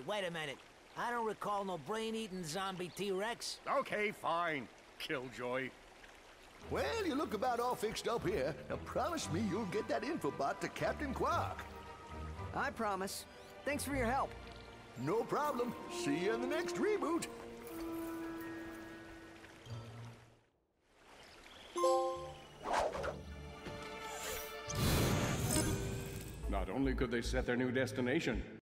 wait a minute. I don't recall no brain-eating zombie T-Rex. Okay, fine, Killjoy. Well, you look about all fixed up here. Now promise me you'll get that infobot to Captain Quark. I promise. Thanks for your help. No problem. See you in the next reboot. Not only could they set their new destination,